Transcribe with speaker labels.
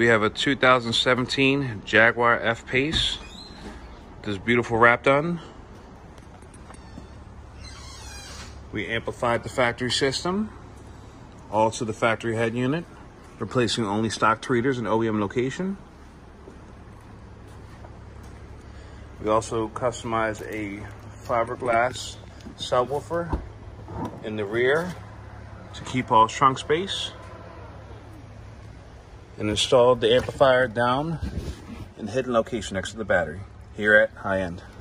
Speaker 1: We have a 2017 Jaguar F-Pace. This beautiful wrap done. We amplified the factory system, all to the factory head unit, replacing only stock tweeters and OEM location. We also customized a fiberglass subwoofer in the rear to keep all trunk space, and installed the amplifier down in hidden location next to the battery here at Highend.